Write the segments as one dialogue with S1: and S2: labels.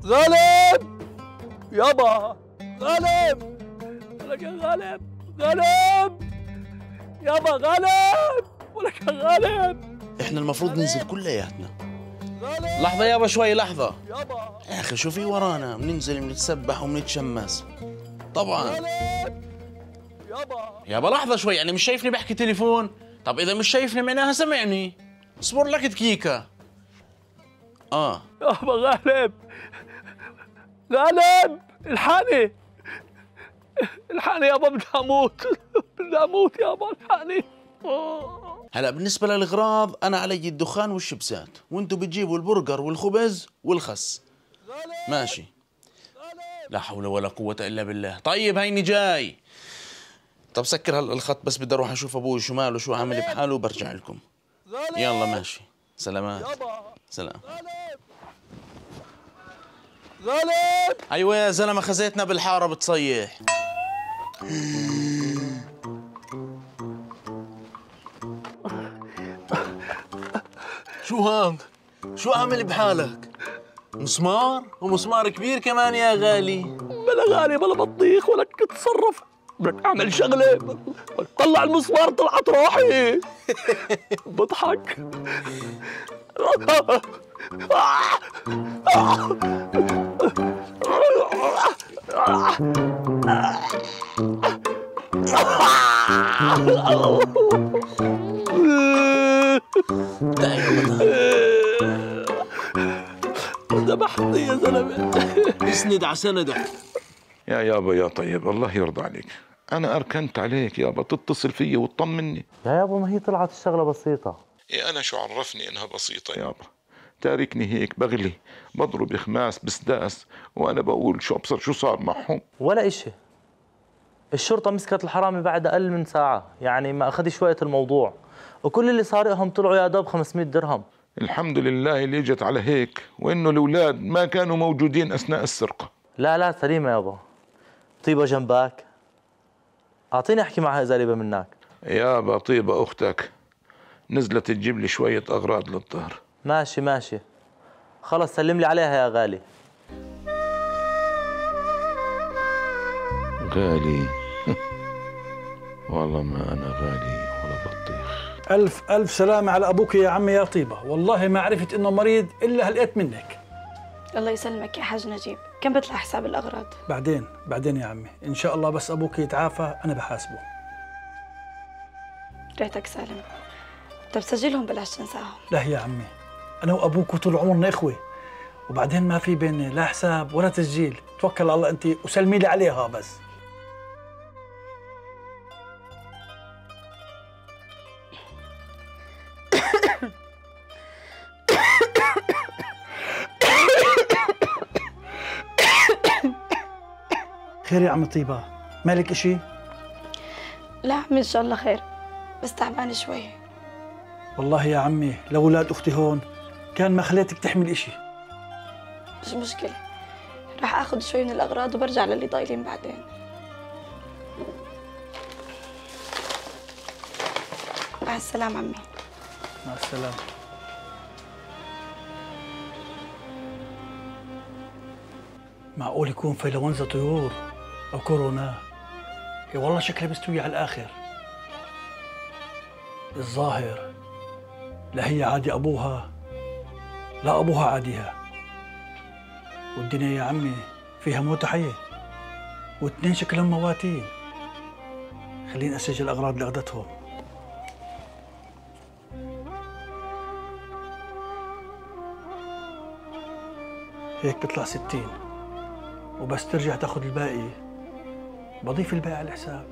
S1: غالب يابا، غالب ولك يا غالب، غالب يابا، غالب ولك يا غالب.
S2: احنا المفروض ننزل كلياتنا. لحظة يابا، شوي لحظة
S1: يابا
S2: يا اخي، شو في ورانا؟ بننزل بنتسبح وبنتشمس طبعا. يابا لحظة شوي، يعني مش شايفني بحكي تليفون؟ طب إذا مش شايفني معناها سمعني. اصبر لك دقيقة.
S1: يابا غالب، غالب الحقني، الحقني يابا، بدي أموت، بدي أموت يابا، الحقني.
S2: هلا بالنسبة للأغراض أنا علي الدخان والشيبسات، وأنتوا بتجيبوا البرجر والخبز والخس. ماشي، لا حول ولا قوة إلا بالله. طيب هيني جاي. طب سكر هلا الخط، بس بدي أروح أشوف أبوي شو ماله، شو عامل بحاله، وبرجع لكم. يلا ماشي، سلامات. سلام.
S1: غالب
S2: أيوة يا زلمة، خزيتنا بالحارة بتصيح. شو هاد؟ شو عامل بحالك؟ مسمار؟ ومسمار كبير كمان يا غالي.
S1: بلا غالي بلا بطيخ ولك تتصرف، بدك اعمل شغله، طلع المسمار طلعت روحي. بضحك. ذبحتني يا زلمه.
S2: اسند على سندك.
S3: يا يابا يا طيب، الله يرضى عليك، أنا أركنت عليك يابا تتصل فيي وتطمني.
S4: يا يابا ما هي طلعت الشغلة بسيطة.
S3: إيه أنا شو عرفني إنها بسيطة يابا؟ تاركني هيك بغلي بضرب خماس بسداس، وأنا بقول شو أبصر شو صار معهم.
S4: ولا إشي، الشرطة مسكت الحرامي بعد أقل من ساعة، يعني ما أخذش وقت الموضوع، وكل اللي سارقهم طلعوا يا دوب 500 درهم.
S3: الحمد لله اللي اجت على هيك، وإنه الأولاد ما كانوا موجودين أثناء السرقة.
S4: لا سليمة يابا. طيبة جنبك، أعطيني أحكي معها إذا قريبة منك.
S3: يابا طيبة أختك نزلت تجيب لي شوية أغراض للظهر.
S4: ماشي خلص، سلم لي عليها يا غالي.
S3: غالي والله ما أنا غالي ولا بطيخ.
S5: ألف سلامة على أبوك يا عمي يا طيبة، والله ما عرفت إنه مريض إلا هلقيت منك.
S6: الله يسلمك يا حاج نجيب، كم بيطلع حساب الأغراض؟
S5: بعدين يا عمي، إن شاء الله بس أبوك يتعافى أنا بحاسبه.
S6: ريتك سالم. طب سجلهم بلاش تنساهم.
S5: لا يا عمي، أنا وأبوك طول عمرنا إخوة، وبعدين ما في بيننا لا حساب ولا تسجيل. توكل على الله أنت وسلمي لي عليها بس. خير يا عم طيبة، مالك إشي؟
S6: لا عمي إن شاء الله خير، بس تعبانة شوي.
S5: والله يا عمي لو أولاد أختي هون كان ما خليتك تحمل إشي.
S6: مش مشكلة، راح آخذ شوي من الأغراض وبرجع للي ضايلين بعدين. مع السلامة عمي.
S5: مع السلامة. معقول يكون فيلونزا طيور أو كورونا؟ يا والله شكلها مستوية على الآخر. الظاهر لا هي عادي أبوها لا أبوها عاديها، والدنيا يا عمي فيها موت حية، واثنين شكلهم مواتين. خليني أسجل الأغراض اللي أخذتهم. هيك بيطلع 60، وبس ترجع تاخذ الباقي بضيف الباقي على الحساب.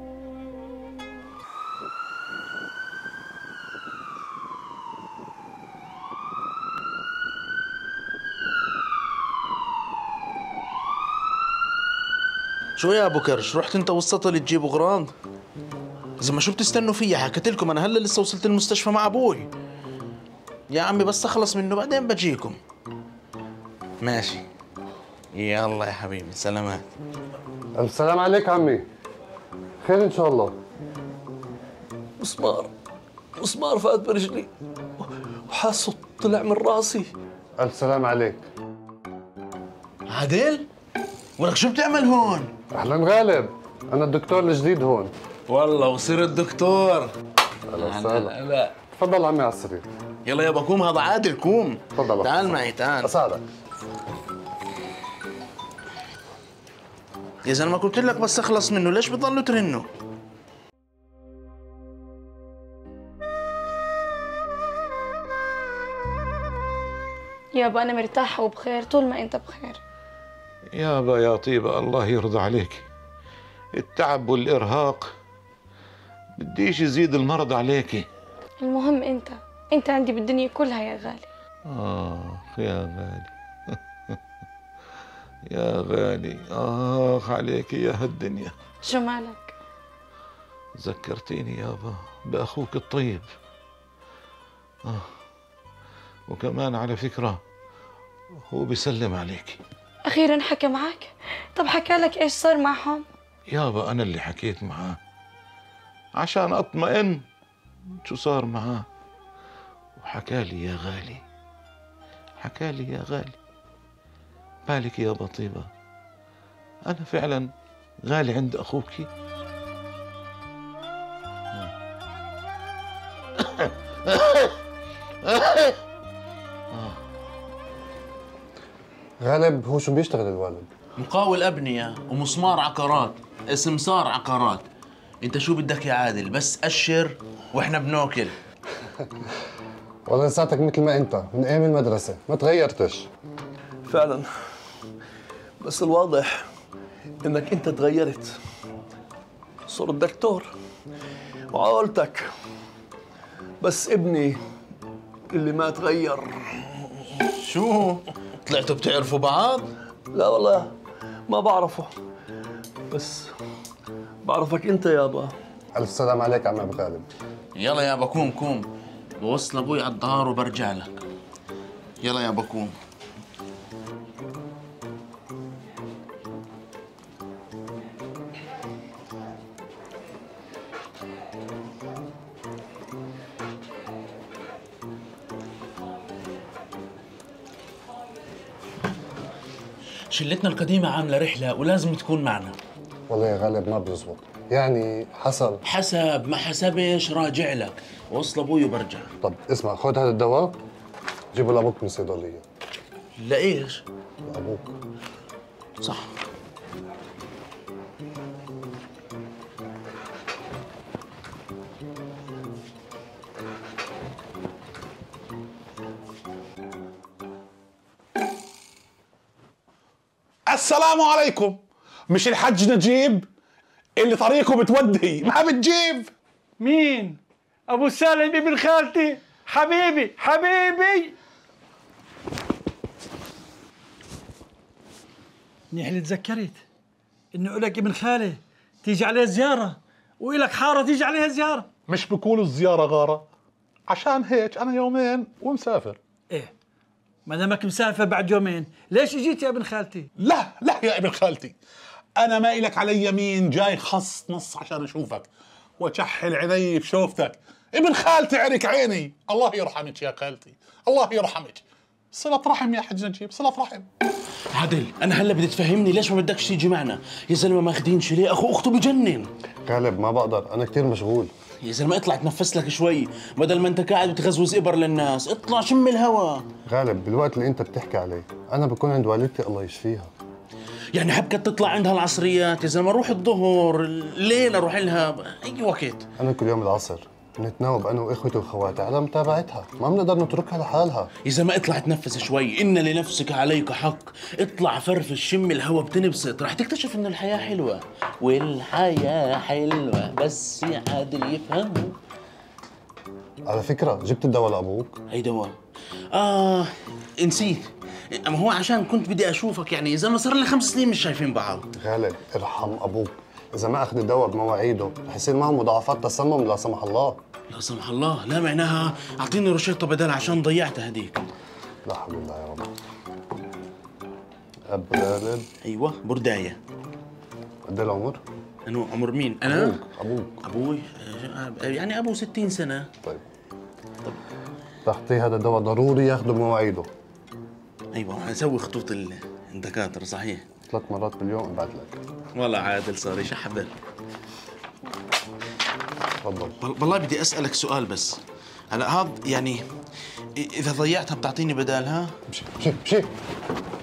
S2: شو يا ابو كرش، رحت انت والسطل تجيبوا اغراض؟ اذا ما شو بتستنوا فيا، حكيت لكم انا هلا لسه وصلت المستشفى مع ابوي. يا عمي بس اخلص منه بعدين بجيكم. ماشي، يلا يا حبيبي، سلامات.
S7: السلام عليك عمي. خير ان شاء الله.
S1: مسمار فات برجلي وحاسه طلع من راسي.
S7: السلام عليك.
S2: عادل؟ ولك شو بتعمل هون؟
S7: اهلا غالب، انا الدكتور الجديد هون.
S2: والله وصرت دكتور.
S7: اهلا وسهلا. تفضل عمي على السرير.
S2: يلا يابا قوم، هذا عادل قوم.
S7: تفضل.
S2: تعال معي تعال.
S7: اساعدك.
S2: يا زلمه قلت لك بس اخلص منه، ليش بتضلوا ترنوا؟
S6: يابا أنا مرتاحة وبخير طول ما أنت بخير.
S3: يابا يا طيبة الله يرضى عليك، التعب والإرهاق بديش يزيد المرض عليكي.
S6: المهم أنت عندي بالدنيا كلها يا غالي.
S3: يا غالي يا غالي، عليك يا هالدنيا.
S6: شو مالك؟
S3: ذكرتيني يابا بأخوك الطيب. وكمان على فكرة هو بيسلم عليك.
S6: أخيرا حكى معك؟ طب حكى لك إيش صار معهم؟
S3: يابا أنا اللي حكيت معاه عشان أطمئن شو صار معاه، وحكى لي يا غالي، حكى لي يا غالي. بالك يا طيبة، أنا فعلا غالي عند أخوك.
S7: غالب هو شو بيشتغل الوالد؟
S2: مقاول أبنية ومسمار عقارات، سمسار عقارات. انت شو بدك يا عادل؟ بس أشر واحنا بناكل.
S7: والله لساتك مثل ما انت من ايام المدرسة، ما تغيرتش.
S1: فعلا، بس الواضح انك انت تغيرت، صرت دكتور وعقلتك، بس ابني اللي ما تغير.
S2: شو؟ طلعتوا بتعرفوا بعض؟
S1: لا والله ما بعرفه، بس بعرفك انت يابا.
S7: الف سلام عليك عم ابو غالب.
S2: يلا يابا قوم، بوصل ابوي على الدار وبرجع لك. يلا يابا قوم. شلتنا القديمة عاملة رحلة ولازم تكون معنا.
S7: والله يا غالب ما بيزبط، يعني حسب
S2: ما حسبش راجع لك، وصل ابوي وبرجع.
S7: طب اسمع، خذ هذا الدواء جيبه لابوك من الصيدلية.
S2: لإيش؟
S7: لابوك.
S2: صح.
S8: السلام عليكم. مش الحج نجيب اللي طريقه بتودي ما بتجيب؟
S5: مين؟ ابو سالم ابن خالتي، حبيبي. منيح اللي تذكرت انه لك ابن خالي تيجي عليه زياره، والك حاره تيجي عليها زياره.
S8: مش بقولوا الزيارة غارة؟ عشان هيك انا يومين ومسافر.
S5: ايه، ما دامك مسافر بعد يومين، ليش اجيت يا ابن خالتي؟
S8: لا يا ابن خالتي، انا ما إلك علي يمين، جاي خص نص عشان اشوفك واشحل عيني بشوفتك. ابن خالتي عرك عيني، الله يرحمك يا خالتي، الله يرحمك. صلة رحم يا حج نجيب، صلة رحم.
S2: عادل انا هلا بدي تفهمني ليش ما بدكش تيجي معنا؟ يا زلمه ماخذين شيء، اخو اخته بجنن.
S7: غالب ما بقدر، انا كثير مشغول.
S2: يا زلمه اطلع تنفس لك شوي، بدل ما انت قاعد بتغزوز ابر للناس، اطلع شم الهوا.
S7: غالب بالوقت اللي انت بتحكي عليه انا بكون عند والدتي الله يشفيها.
S2: يعني حبكت تطلع عندها العصريات؟ يا زلمه روح الظهر، الليل اروح لها اي وقت.
S7: انا كل يوم العصر بنتناوب انا واخوتي وخواتي على متابعتها، ما بنقدر نتركها لحالها.
S2: يا زلمه اطلع تنفس شوي، ان لنفسك عليك حق. اطلع فرفش شم الهوا بتنبسط، راح تكتشف ان الحياه حلوه، والحياه حلوه بس يا عادل يفهموا.
S7: على فكره جبت الدواء لابوك؟
S2: هي دواء؟ نسيت. اما هو عشان كنت بدي اشوفك، يعني يا زلمه صار لنا 5 سنين مش شايفين بعض.
S7: غالب ارحم ابوك، اذا ما اخذ الدواء بمواعيده رح يصير معه مضاعفات تسمم لا سمح الله.
S2: لا سمح الله؟ لا معناها اعطيني روشته بدل عشان ضيعتها هديك.
S7: لا حول الله يا رب. اب غالب.
S2: ايوه بردايه.
S7: قد ايه العمر؟
S2: انو عمر مين؟ انا؟
S7: ابوك.
S2: ابوي يعني ابو 60 سنه.
S7: طيب تحتي هذا الدواء ضروري ياخذه بمواعيده.
S2: ايوه نسوي خطوط دكاترة صحيح.
S7: 3 مرات باليوم ابعت لك.
S2: والله عادل صار يشحبل.
S7: تفضل.
S2: والله بدي اسالك سؤال بس. هلا هذا يعني اذا ضيعتها بتعطيني بدالها؟
S7: امشي امشي امشي.